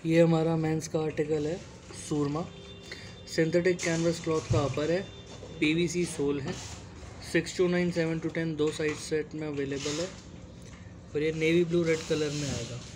ये हमारा मेंस का आर्टिकल है सूरमा। सिंथेटिक कैनवस क्लॉथ का अपर है, पीवीसी सोल है, 6 to 9, 7 to 10 दो साइज सेट में अवेलेबल है और ये नेवी ब्लू रेड कलर में आएगा।